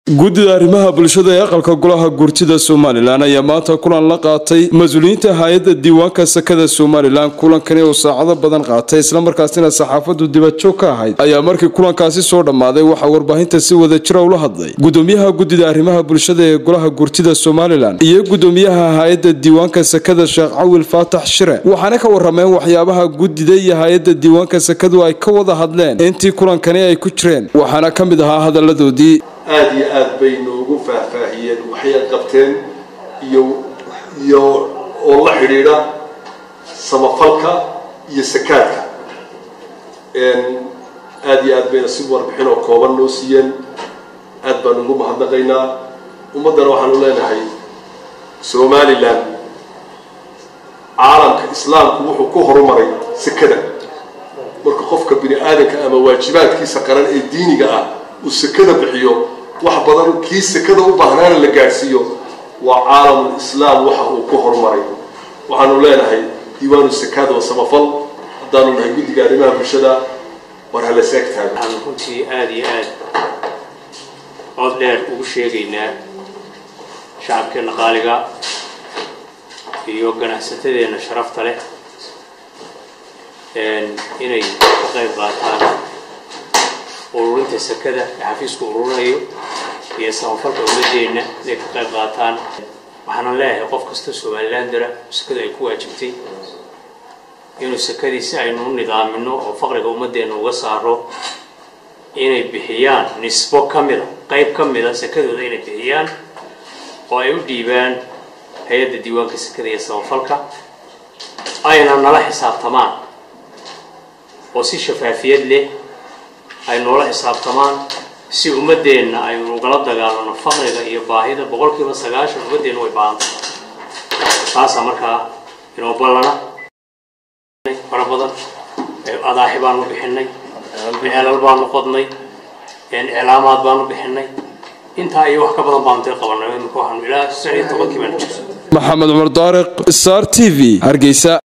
Guurtida Arrimaha Bulshada ee aqalka Golaha Guurtida Somaliland ayaa maanta kulan la qaatay Masuulyinta hay'adda Diwaanka Sakada Somaliland kulankan oo saacado badan qaatay isla markaasina saxaafadu dibadjoog ka ahayd ayaa markii kulankaasi soo dhamaaday waxa warbaahinta si wada jir ula hadlay gudoomiyaha Guurtida Arrimaha Bulshada ee Golaha Guurtida Somaliland iyo gudoomiyaha hay'adda Diwaanka Sakada Sheekh Awil Faatax Shire waxaana ka warameen waxyaabaha Guurtida iyo hay'adda Diwaanka Sakadu ay ka wada hadleen intii kulankani ay ku jireen waxaana kamid ahaa hadaladoodii aad iyo aad bay noogu faahfaahiyeen waxay qabteen iyo oo la xiriira samafalka iyo sakaadka aad iyo aad bayna si warbixin oo kooban noo siiyeen aad baan ugu mahadnaqaynaa ummadana waxaan u leenahay Somaliland caalamka islaamku wuxuu ku horumaray sakada marka qofka bini aadanka ama waajibaadkiisa qaran ee diiniga ah uu sakada bixiyo wax badan kii sakada u baahnaan la gaarsiiyo waa caalamul islaam waxa uu ku horumaray waxaanu leenahay diiwaanu sakada oo samafal haddaanu nahay guddiga arrimaha bulshada war hala seegtaan waxaan runtii aad iyo aad cod dheer ugu sheegaynaa shacabkeena qaaliga iyo ganacsatadeena sharafta leh inay ka qayb qaataan ururinta sakada xafiisku ururinayo iyo samafalka ummadeena inay ka qayb qaataan waxaan leeyahay qof kasta Somaliland sakada ay ku waajibtay inuu sakadiisa aynu nidaamino oo faqriga ummadeena uga saaro inay bixiyaan nisbo kamida qayb kamida sakadooda inay bixiyaan oo ay u dhiibaan hay'adda Diwaanka Sakada iyo samafalka ayna nala xisaabtamaan oo si shafaafiyad leh ay noola xisaabtamaan si ummadeena ay ugala dagaalano faqriga iyo baahida 90% ummadeena way baahan taas markaa inoo balana farabadan adaahi baan u bixinay meelal baan u qodnay ilaamaad baan u bixinay inta ay wax ka badan baan qabanay waxaan ilaa 19 kiiba Maxamed Umar Daariq Star TV Hargeysa.